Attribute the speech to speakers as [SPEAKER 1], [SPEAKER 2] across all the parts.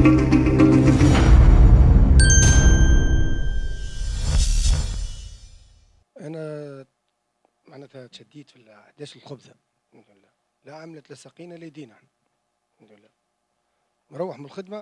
[SPEAKER 1] انا معناتها تشديت في احداث الخبزه الحمد لله، لا عملت لا سقينا لا يدينا احنا الحمد لله. مروح من الخدمه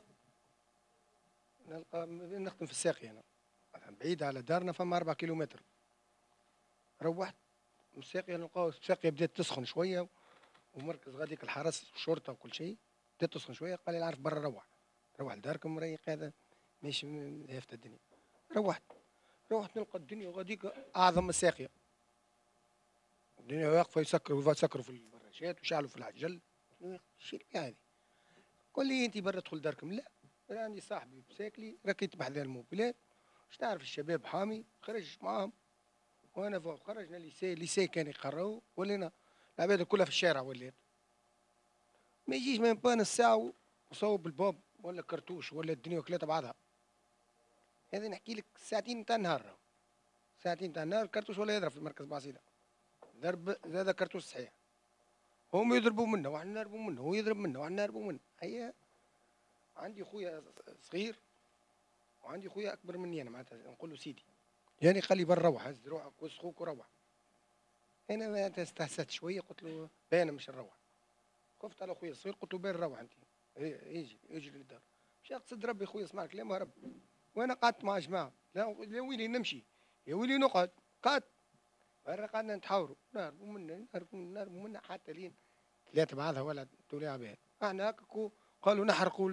[SPEAKER 1] نلقى نخدم في الساقيه انا بعيد على دارنا، فما 4 كيلومتر. روحت من الساقيه نلقاو الساقيه بدات تسخن شويه، ومركز غاديك الحرس والشرطه وكل شيء بدات تسخن شويه. قال لي نعرف برا روح لداركم مريق هذا ماشي هافت الدنيا. روحت نلقى الدنيا غاديك اعظم من الساقيه، الدنيا واقفه يسكروا في البراشات ويشعلوا في العجل. شو هذه؟ قال لي انت برا ادخل داركم. لا، انا عندي صاحبي بساكلي ركيت بحذا الموبيلات، مش تعرف الشباب حامي خرج معاهم، وانا فوق خرجنا ليسي كان يقراو، ولينا العباد كلها في الشارع ولات. ما يجيش من بان الساعه وصوب الباب ولا كرتوش ولا الدنيا كلها بعضها. هذا نحكي لك ساعتين تاع النهار، ساعتين تاع النهار الكرتوش ولا يضرب في مركز بعصيده، ضرب هذا كرتوش صحيح. هم يضربوا منه واحنا نهربوا منه، هو يضرب منه واحنا نهربوا منه. هيا عندي خويا صغير وعندي خويا اكبر مني انا، معناتها نقول له سيدي، يعني قال لي بر روح هز روحك وسخوك خوك وروح. انا ما استهست شويه قلت له باين مش نروح. خفت على خويا الصغير قلت له باين روح انت، يجي للدار. مشى قصد ربي خويا سمع الكلام وهرب، وانا قعدت مع جماعه. لا يا ويلي نمشي، يا ويلي نقعد. قعدت برا قعدنا نتحاوروا، نهربوا منا حتى لين ثلاثه بعضها ولا تولي عباد. احنا هكاكو قالوا نحرقوا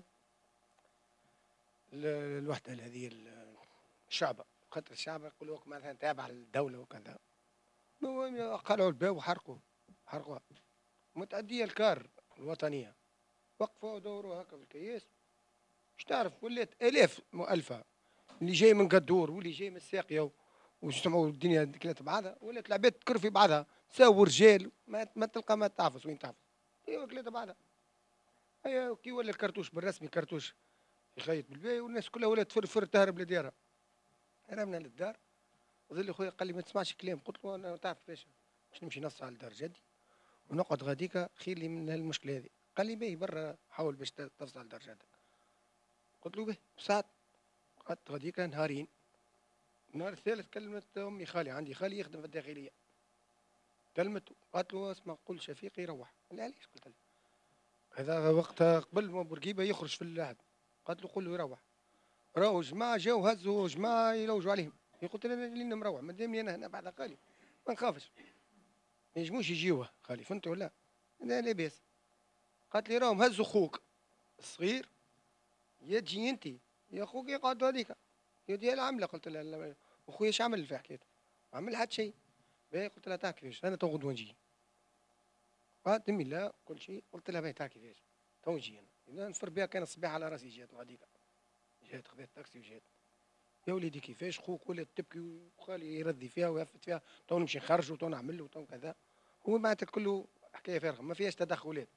[SPEAKER 1] الوحده هذه الشعب، خاطر الشعب يقول لك مثلا تابع للدوله وكذا. المهم قلعوا الباب حرقوها متأدية الكار الوطنية. وقفوا دوروا هكا في الكياس، مش تعرف ولات آلاف مؤلفة، اللي جاي من قدور واللي جاي من الساقية وجمعوا الدنيا كلات بعضها، ولات العباد تكر في بعضها، ساو رجال ما تلقى ما تعفس وين تعفس. ايوا كلات بعضها. ايوا كي ولا الكرتوش بالرسمي كرتوش يخيط بالباهي، والناس كلها ولات فرفر تهرب لديارها. هربنا للدار، ظل خويا قال لي ما تسمعش كلام. قلت له انا تعرف كيفاش باش نمشي نص على دار جدي ونقعد غاديكا خير لي من المشكله هذه. قال لي باهي برا حاول باش تفصل على دار جدك. قلت له باهي ساعات. قعدت غاديكا نهارين. النهار الثالث كلمت امي خالي، عندي خالي يخدم في الداخليه، كلمته قالت له اسمع قول شفيق يروح. قال لي علاش؟ قلت له هذا وقت قبل ما بورقيبه يخرج في اللحد. قالت له قول له يروح. راهو جماعه جاو هزوا جماعه يلوجوا عليهم. قلت له انا لين مروح مادامني انا هنا بعد خالي ما نخافش، ما ينجموش يجيوه خالي، فهمت ولا؟ لا لاباس. قالت لي راهم هزوا خوك الصغير، يا تجي انت يا خوك يقعد هذيك يا ديال العمله. قلت لها لا، وخويا اش عمل في حكايته؟ ما عمل حتى شيء. باهي قلت لها تاع كيفاش انا تو غدوه نجي. قالت امي لا كل شيء. قلت لها باهي تاع كيفاش تو نجي انا نفر بها. كان الصباح على راسي جات غاديك، جات خذات تاكسي وجات. يا وليدي كيفاش خوك ولات تبكي وخالي يرضي فيها ويهفت فيها، تو نمشي نخرجوا تو نعمل له تو كذا. هو معناتها كله حكايه فارغه ما فيهاش تدخلات.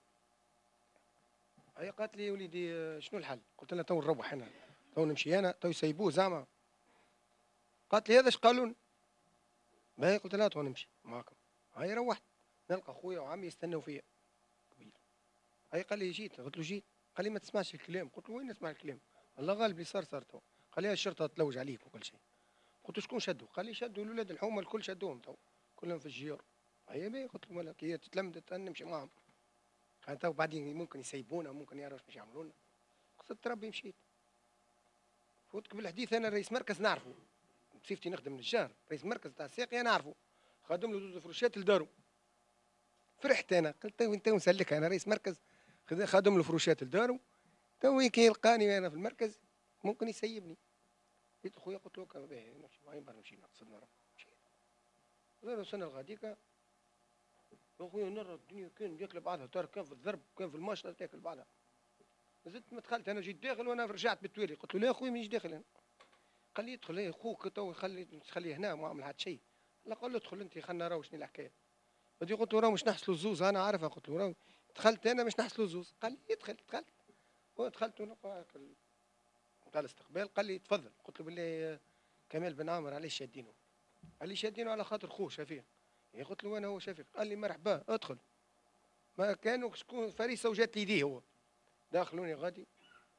[SPEAKER 1] هي قالت لي يا وليدي شنو الحل؟ قلت لها تو نروح انا، تو نمشي انا تو يسيبوه زعما. قالت لي هذا اش قالون؟ باهي قلت لها تو نمشي معاكم. هاي روحت نلقى خويا وعمي يستناو فيا قبيل. هاي قال لي جيت، قلت له جيت. قال لي ما تسمعش الكلام. قلت له وين نسمع الكلام؟ الله غالب اللي صار تو. قال لي الشرطه تلوج عليك وكل شيء. قلت له شكون شدوا؟ قال لي شدوا الاولاد الحومه الكل شدوهم تو كلهم في الجيور. هيا باهي قلت له مالك هي تتلمدت نمشي معاهم. قال تو بعدين ممكن يسيبونا ممكن يعرفوا باش يعملوا لنا. قصدت ربي مشيت. فوت بالحديث انا رئيس مركز نعرفه، بصفتي نخدم للشهر، رئيس مركز تاع الساقيه نعرفه، خادم له زوز فروشات لدارو. فرحت انا قلت تو نسلكها انا رئيس مركز خادم له فروشات لدارو، تو كي يلقاني انا في المركز ممكن يسيبني. جيت خويا قلت له باهي نمشي معايا برا نمشي نقصد نروح. مشيت غير السنه الغاديكا يا خويا نرى الدنيا كان ياكل بعضها، ترى كان في الضرب كان في الماشطه تاكل بعضها. زدت ما دخلت انا جيت داخل وانا رجعت بالتوالي. قلت له لا يا خويا مانيش داخل انا. قال لي ادخل يا خوك تو تخليه هنا ما عمل حتى شيء. لا قال له ادخل انت خلينا نراو شنو الحكايه. بدي قلت له راه مش نحصلوا الزوز انا عارفها. قلت له راه دخلت انا مش نحصلوا الزوز. قال لي ادخل دخلت. ودخلت ونلقى بتاع الاستقبال. قال لي تفضل. قلت له بالله كمال بن عامر علاش شادينه؟ قال لي شادينه على خاطر خوه شفيق. قلت له وانا هو شفيق؟ قال لي مرحبا ادخل. ما كانوا شكون فريسه وجات لي يديه هو داخلوني غادي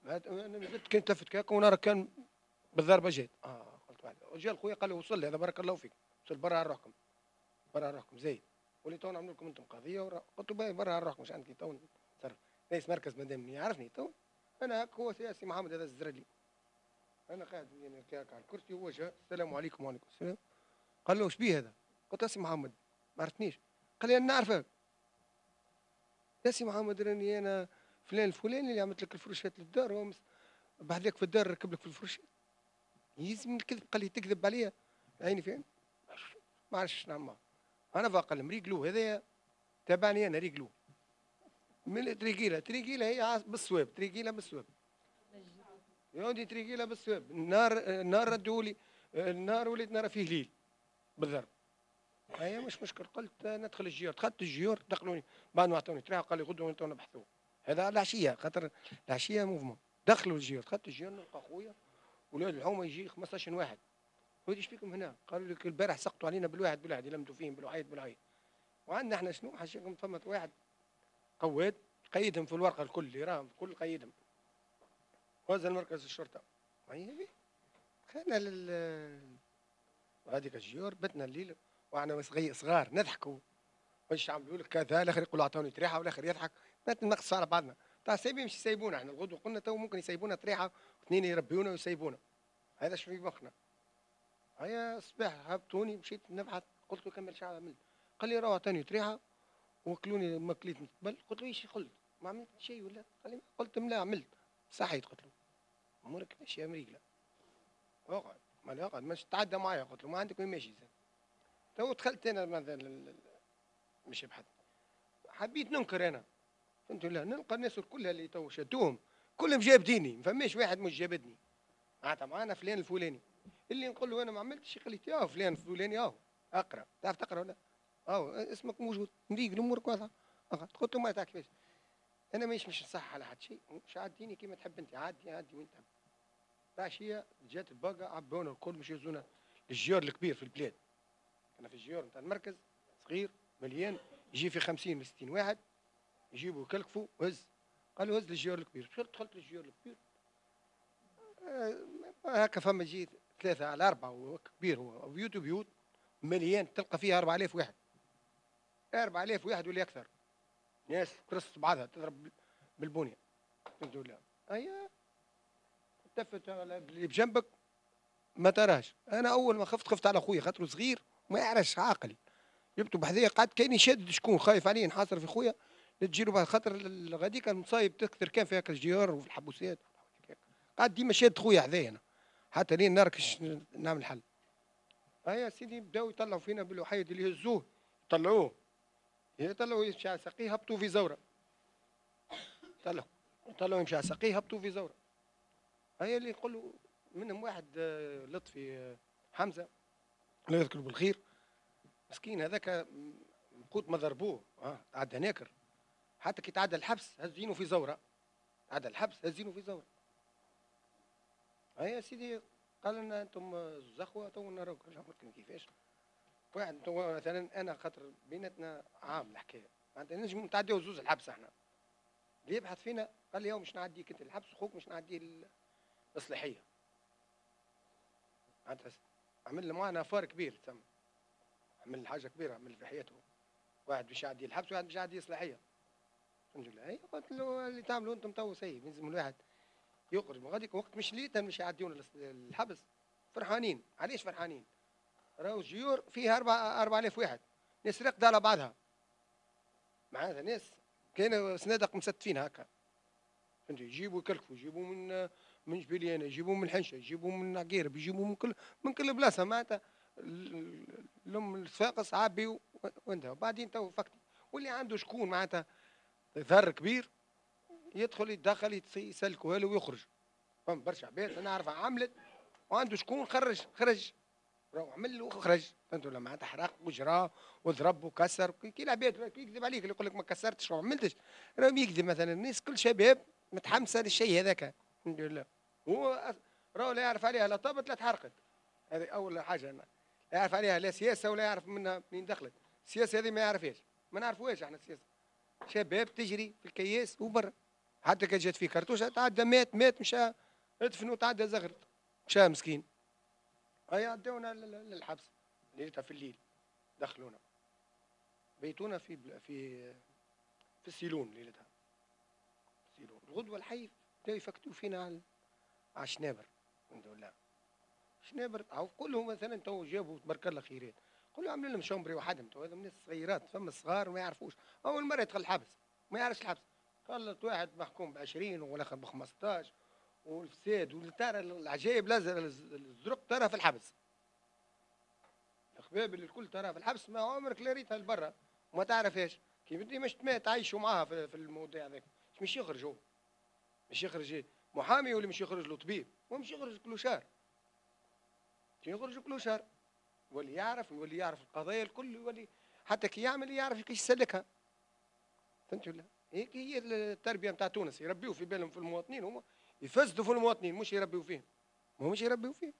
[SPEAKER 1] انا زدت كان تلفت كاك ونرى كان بالضربه جات قلت واحد جا خويا قال لي وصل لي هذا بارك الله فيك وصل برا على روحكم برا على روحكم زايد ولي تو نعمل لكم انتم قضيه قلت له باهي برا على روحكم مش عندك تو نتصرف رئيس مركز مادام يعرفني تو انا هاك هو سياسي محمد هذا الزرلي انا قاعد يعني كاك على الكرسي وهو جا السلام عليكم وعليكم السلام قال له ايش بيه هذا؟ قلت سي محمد ما عرفتنيش قال لي انا نعرفك يا سي محمد راني انا فلان الفلاني اللي عملت لك الفروشات للدار بعد ذاك في الدار ركب لك في الفروشات يلزم الكذب قال لي تكذب عليا عيني فين ما عرفتش نعمل انا فاقل مريقلو هذايا تابعني انا ريقلو من تريقيله هي بالصواب تريقيله بالصواب يا ودي تريقيله بالصواب النار ردولي النار وليت نرى فيه ليل بالضرب هيا مش مشكل قلت ندخل الجيور دخلت الجيور دخلوني بعد ما اعطوني تريحه قال لي غدوه انتم نبحثوا هذا العشيه خاطر العشيه موفمون دخلوا الجيور دخلت الجيور نلقى خويا ولاد الحومه يجي 15 واحد ودي ايش فيكم هنا؟ قالوا لك البارح سقطوا علينا بالواحد يلمدوا فيهم بالوعيد وعندنا احنا شنو حاشيكم فما واحد قواد قيدهم في الورقه الكل اللي راهم الكل قيدهم وهذا المركز الشرطه هي خلينا هذيك الجيور بتنا الليل واحنا صغار نضحكوا واش عملوا لك كذا الاخر يقول اعطوني تريحه والاخر يضحك نقص على بعضنا تاع سايبين مش يسيبونا احنا الغدوه قلنا تو ممكن يسيبونا تريحه واثنين يربيونا ويسيبونا هذا شو في مخنا هيا الصباح هبطوني مشيت نبحث قلت له كمل شعب عملت قال لي روح اعطاني تريحه وكلوني ماكليت متقبل قلت له ايش قلت ما عملت شيء ولا قال لي قلت لا عملت صحيت قلت له امورك ماشي امريكا اقعد ما لا اقعد مش تعدى معايا قلت له ما عندك وين ماشي زين تو دخلت انا مثلا مش بحث حبيت ننكر انا فهمت لا نلقى الناس كلها اللي تو شدوهم كلهم جابديني ما فماش واحد مش جابدني معناتها معانا فلان الفلاني اللي نقول له انا ما عملتش يقول لي يا فلان الفلاني اهو اقرا تعرف تقرا ولا اهو اسمك موجود نديق الامور واضحه قلت له ما تاع كيفاش انا مش نصح على حد شيء مش عاديني كيما تحب انت عادي وين تحب العشيه جات الباقه عبونا الكل مش يهزونا الجيار الكبير في البلاد انا في الجيار نتاع المركز صغير مليان يجي في 50 من 60 واحد يجيبوا يكلكفوا هز قالوا هز للجيار الكبير دخلت للجيار الكبير هكا فما جيت 3 على 4 وكبير هو بيوت مليان تلقى فيها 4000 واحد 4000 واحد ولا اكثر ناس ترص بعضها تضرب بالبنيه الحمد لله هيا تفت اللي بجنبك ما تراش انا اول ما خفت على خويا خاطره صغير وما يعرفش عاقل جبته بحذايا قعد كاني شاد شكون خايف عليه نحاصر في خويا تجيله بعد خاطر غاديك المصايب تكثر كان في هكا الجيار وفي الحبوسات قعد ديما شاد خويا حذايا انا حتى لين نركش نعمل حل هيا سيدي بداو يطلعوا فينا بالوحيد اللي يهزوه يطلعوا يمشي على ساقيه هبطوا في زوره طلعوا يمشي على ساقيه هبطوا في زوره هيا اللي يقولوا منهم واحد لطفي حمزه الله يذكره بالخير مسكين هذاك قوت ما ضربوه تعدى ناكر حتى كي تعدى الحبس هزينه في زوره تعدى الحبس هزينه في زوره هيا سيدي قال لنا انتم زخوه تو نراك كيفاش واحد تو مثلا انا خاطر بيناتنا عام الحكايه معناتها نجم نتعداو زوز الحبس احنا اللي يبحث فينا قال لي مش نعديك انت الحبس وخوك مش نعديه الاصلاحيه معناتها عمل معنا فار كبير تم عمل حاجه كبيره عمل في حياته واحد باش يعدي الحبس وواحد باش يعدي اصلاحيه الحمد لله هي قلت له اللي تعملوا انتم تو سيء يلزم الواحد يخرج من غاديك وقت مش ليتا مش يعديونا الحبس فرحانين علاش فرحانين راهو جيور فيها 4000 واحد ناس راقده على بعضها معناتها ناس كانوا سنادق مستفين هكا فهمت يجيبوا يكلفوا يجيبوا من جبيليانه يجيبوا من الحنشه يجيبوا من عقيرب يجيبوا من كل بلاصه معناتها لهم الصفاقس عابي وانتهى وبعدين تو فكت واللي عنده شكون معناتها ذر كبير يدخل يتدخل يسلكوا له ويخرج فهم برشا عباد انا عارفه عملت وعنده شكون خرج راهو عمل له وخرج فهمتوا ولا معناتها حرق وجرى وضرب وكسر كي العباد يكذب عليك اللي يقول لك ما كسرتش وما عملتش راهو يكذب مثلا الناس كل شباب متحمسه للشيء هذاك الحمد لله هو راهو لا يعرف عليها لا طابت لا تحرقت هذه اول حاجه أنا. لا يعرف عليها لا سياسه ولا يعرف منها منين دخلت السياسه هذه ما يعرفهاش ما نعرفوهاش احنا السياسه شباب تجري في الكياس وبرا حتى كان جات فيه كرتوشه تعدى مات مشى ادفنوا تعدى زغرت مشى مسكين. هيا عدونا للحبس ليلتها في الليل، دخلونا بيتونا في السيلون ليلتها. السيلون الغدوه الحي بداو يفكتوا فينا على الشنابر. الحمد لله شنابر او كلهم مثلا تو جابوا تبارك الله خيرات، كلهم عاملين لهم شومبري وحدهم، تو هذا من الصغيرات فما الصغار ما يعرفوش، اول مره يدخل الحبس ما يعرفش الحبس، خلط واحد محكوم ب 20 والاخر ب 15 والفساد والترى العجائب لازم الزرق ترى في الحبس. الخباب اللي الكل ترى في الحبس ما عمرك لا ريتها لبرا وما تعرفهاش، كي بدي مش تعيشوا معاها في المواضيع هذاك، مش يخرجوا، مش يخرج محامي ولا مش يخرج له طبيب، ومش يخرج كلوشار، كي يخرج كلوشار يولي يعرف القضايا الكل، يولي حتى كي يعمل يعرف كيفاش يسلكها. فهمت ولا؟ هيك هي التربيه نتاع تونس، يربيوا في بالهم في المواطنين، هما يفسدوا في المواطنين مش يربيوا فيهم، ما همش يربيوا فيهم.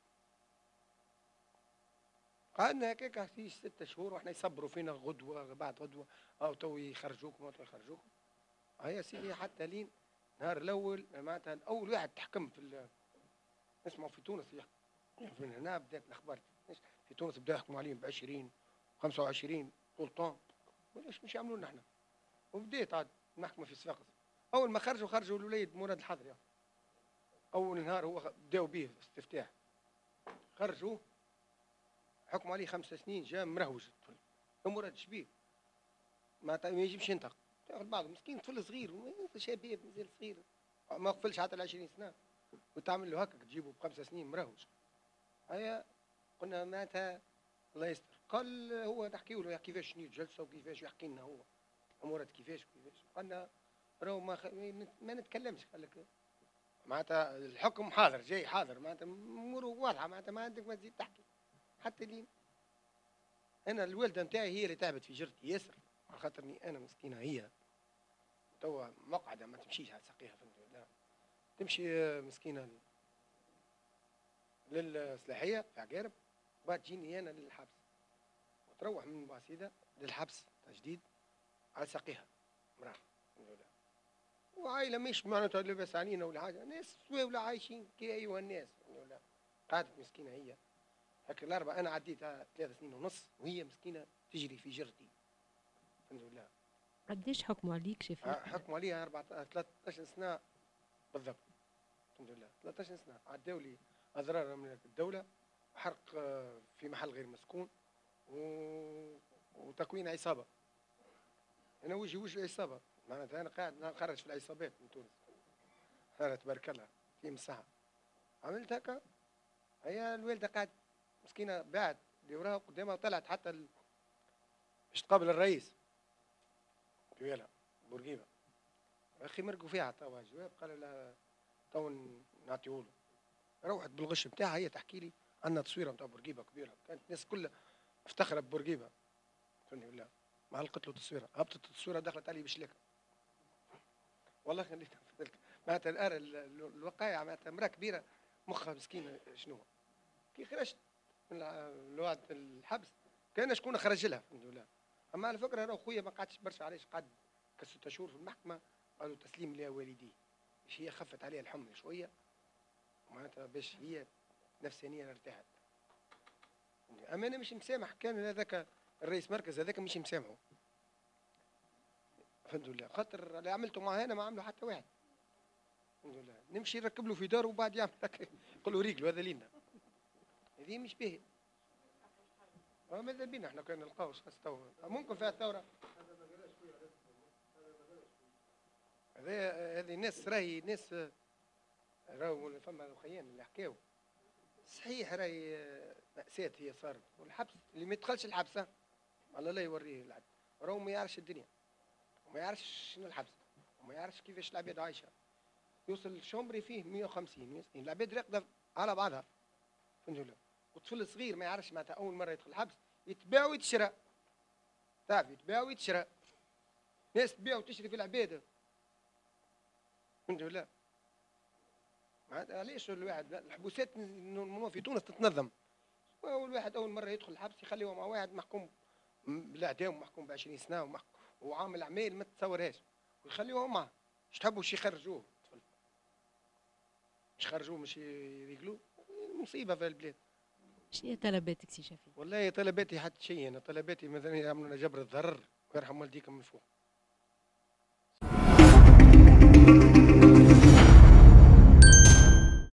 [SPEAKER 1] قعدنا هكاك في 6 شهور واحنا يصبروا فينا غدوه بعد غدوه، او تو يخرجوكم او تو يخرجوكم. هيا سيدي حتى لين النهار الاول معناتها اول واحد تحكم اسمه في تونس من هنا بدات الاخبار في تونس بداوا يحكموا عليهم ب 20 25 طول طون، ولاش مش يعملوا لنا احنا. وبديت عاد المحكمه في صفاقس، اول ما خرجوا الوليد مراد الحضري يعني. اول نهار هو بداوا به استفتاح، خرجوا حكموا عليه 5 سنين، جا مروج الطفل مراد شبيه ما يجيبش ينطق، ياخذ بعضه مسكين طفل صغير شباب مازال صغير ما قفلش حتى ال 20 سنه، وتعمل له هكاك تجيبه ب5 سنين مروج. هيا قلنا معناتها الله يستر، قال هو نحكيو له كيفاش شنو الجلسه وكيفاش يحكي لنا هو امورات كيفاش قلنا راهو ما نتكلمش، قال لك معناتها الحكم حاضر جاي حاضر، معناتها اموره واضحه، معناتها ما عندك ما تزيد تحكي. حتى لين انا الوالده نتاعي هي اللي تعبت في جرتي ياسر، على خاطرني انا مسكينه هي توا مقعده ما تمشيش على ساقيها، فهمت ولا؟ تمشي مسكينه للسلاحيه في عقارب، بعد تجيني انا للحبس، وتروح من باسيده للحبس جديد على ساقيها مراه، الحمد لله. وعائله مش معناتها لاباس علينا ولا حاجه، ناس ولا عايشين كي ايها الناس، الحمد لله. قعدت مسكينه هي هكا الاربعه، انا عديتها 3 سنين ونص وهي مسكينه تجري في جرتي، الحمد لله.
[SPEAKER 2] قديش حكموا عليك شفيق؟
[SPEAKER 1] حكموا عليها 13 سنه بالضبط، الحمد لله 13 سنه. عداوا لي اضرار من الدوله، حرق في محل غير مسكون، وتكوين عصابه. انا وجه العصابه، معناتها انا قاعد نخرج في العصابات من تونس، انا تبارك الله في الصحه. عملت هكا، هي الوالده قاعد مسكينه بعد اللي وراها قدامها، طلعت حتى باش تقابل الرئيس في بورقيبه. اخي مرقوا فيها توا جواب، قالوا لها تو نعطيهوله. روحت بالغش بتاعها هي تحكي لي، عندنا تصويره نتاع بورقيبه كبيره، كانت الناس كلها افتخرت ببورقيبه، الحمد لله. ما علقت له تصويره، هبطت التصويره دخلت علي بشلكه، والله خليتها معناتها الوقائع، معناتها امراه كبيره مخها مسكينه شنو. كي خرجت من الوقت الحبس كان شكون خرج لها، الحمد لله. اما على فكره راه خويا ما قعدش برشا، علاش قعد ك6 شهور في المحكمه، قالوا تسليم لوالديه، باش هي خفت عليها الحمل شويه، معناتها باش هي نفسانيا ارتاحت. اما انا مش مسامح، كان هذاك الرئيس مركز هذاك مش مسامحه، الحمد لله، خاطر اللي عملته معاه انا ما عمله حتى واحد، الحمد لله. نمشي نركب له في داره وبعد يعمل هكا نقول له ريقلو هذا لينا، هذه مش باهي. ماذا بينا احنا كان نلقاو خاص تو ممكن فيها الثوره. هذه ناس راهي ناس راهو فما خيان اللي حكاو صحيح، راهي مأساة هي صارت، والحبس اللي ما يدخلش الحبس الله لا يوريه العدل، راهو ما يعرفش الدنيا وما يعرفش شنو الحبس وما يعرفش كيفاش العباد عايشه. يوصل الشومبري فيه 150 160 العباد راقده على بعضها، الحمد لله. وطفل صغير ما يعرفش معناتها اول مره يدخل الحبس يتباع ويتشرى، تعرف يتباع ويتشرى، ناس تبيع وتشري في العباد، الحمد لله. علاش الواحد الحبوسات في تونس تتنظم، والواحد اول مره يدخل الحبس يخليه مع واحد محكوم بالاعدام ومحكوم ب 20 سنه وعامل اعمال ما تتصورهاش، ويخليوه معه مش تحبوا شي يخرجوه الطفل، مش يخرجوه مش يريقلوه، مصيبه في البلاد.
[SPEAKER 2] شنو هي طلباتك سي شفيق؟
[SPEAKER 1] والله طلباتي حتى شيء، انا طلباتي مثلا يعملوا لنا جبر الضرر ويرحم والديكم من فوق.